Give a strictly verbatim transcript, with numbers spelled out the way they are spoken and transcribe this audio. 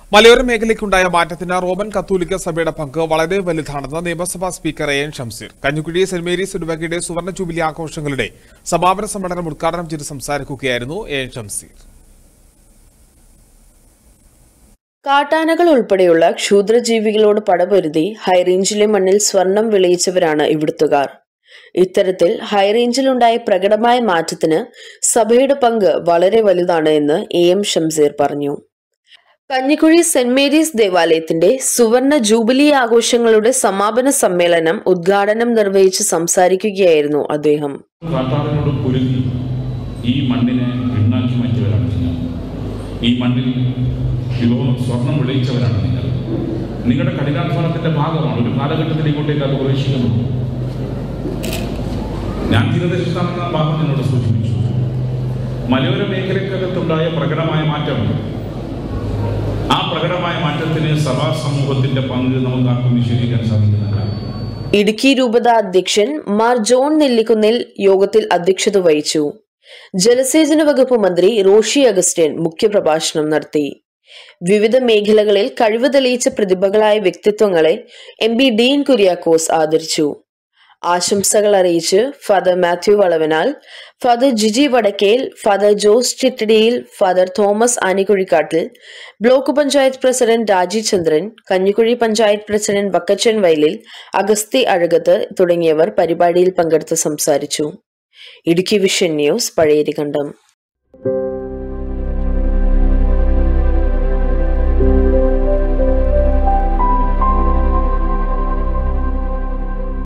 മലയോര മേഖലയ്ക്കുണ്ടായ മാറ്റത്തിന് റോമൻ കത്തോലിക്ക സഭയുടെ പങ്ക് വളരെ വലുതാണെന്ന് നിയമസഭാ speaker A N Shamseer Kanjikuzhy saint Mary's ഇടവകയുടെ സുവർണ ജൂബിലി ആഘോഷങ്ങളുടെ സമാപന സമ്മേളനം ഉദ്ഘാടനം ചെയ്ത് സംസാരിക്കുകയായിരുന്നു എ എൻ ഷംസീർ. കാട്ടാനകൾ ഉൾപ്പെടെയുള്ള ക്ഷുദ്രജീവികളോട് പടപൊരുതി ഹൈറേഞ്ചിലെ മണ്ണിൽ സ്വർണം വിളയിച്ചവരാണ് ഇവിടുത്തുകാർ. ഇത്തരത്തിൽ ഹൈറേഞ്ചിലുണ്ടായ പ്രകടമായ മാറ്റത്തിന് സഭയുടെ പങ്ക് വളരെ വലുതാണ് എന്ന് എ എം ഷംസീർ പറഞ്ഞു. കഞ്ഞിക്കുഴി സെന്റ് മേരീസ് ദേവാലയത്തിന്റെ സുവർണ ജൂബിലി ആഘോഷങ്ങളുടെ സമാപന സമ്മേളനം ഉദ്ഘാടനം നിർവഹിച്ച് സംസാരിക്കുകയായിരുന്നു അദ്ദേഹം. ഈ മണ്ണിനെ പിണ്ണാക്കി മാറ്റിയവരാണ് നിങ്ങൾ. ഈ മണ്ണിൽ സ്വർണം വിളയിച്ചവരാണ് നിങ്ങൾ. നിങ്ങളുടെ കഠിനാധ്വാനത്തിന്റെ ഭാഗമാണ്. ഒരു കാലഘട്ടത്തിൽ ഇങ്ങോട്ടേക്ക് അത് പ്രവേശിക്കുന്നു. ഞാൻ തീരദേശത്താണെന്ന ഭാഗം നിന്നോട് സൂചിപ്പിച്ചു. മലയോര മേഖലക്കകത്തുണ്ടായ പ്രകടമായ മാറ്റം, ആ പ്രകടമായ മാറ്റത്തിന് സഭാ സമൂഹത്തിന്റെ പങ്ക് നമുക്ക് ആർക്കും നിഷേധിക്കാൻ സാധിക്കുന്നില്ല. ഇടുക്കി രൂപത അധ്യക്ഷൻ മാർ ജോൺ നെല്ലിക്കുന്നിൽ യോഗത്തിൽ അധ്യക്ഷത വഹിച്ചു. ജലസേചന വകുപ്പ് മന്ത്രി റോഷി അഗസ്റ്റ്യൻ മുഖ്യപ്രഭാഷണം നടത്തി. വിവിധ മേഖലകളിൽ കഴിവ് തെളിയിച്ച പ്രതിഭകളായ വ്യക്തിത്വങ്ങളെ എം പി ഡീൻ കുര്യാക്കോസ് ആദരിച്ചു. ആശംസകൾ അറിയിച്ച് father Mathew Valavanal, father Jiji Vadakkel, father Jose Chittadiyil, father Thomas Anikuzhikattil, block panchayat president Raji Chandran, Kanjikuzhy panchayat president Vakkachan Vayalil, Augusthy Azhakath തുടങ്ങിയവർ പരിപാടിയിൽ പങ്കെടുത്ത് സംസാരിച്ചു. Idukki vision news, പഴയരികണ്ടം.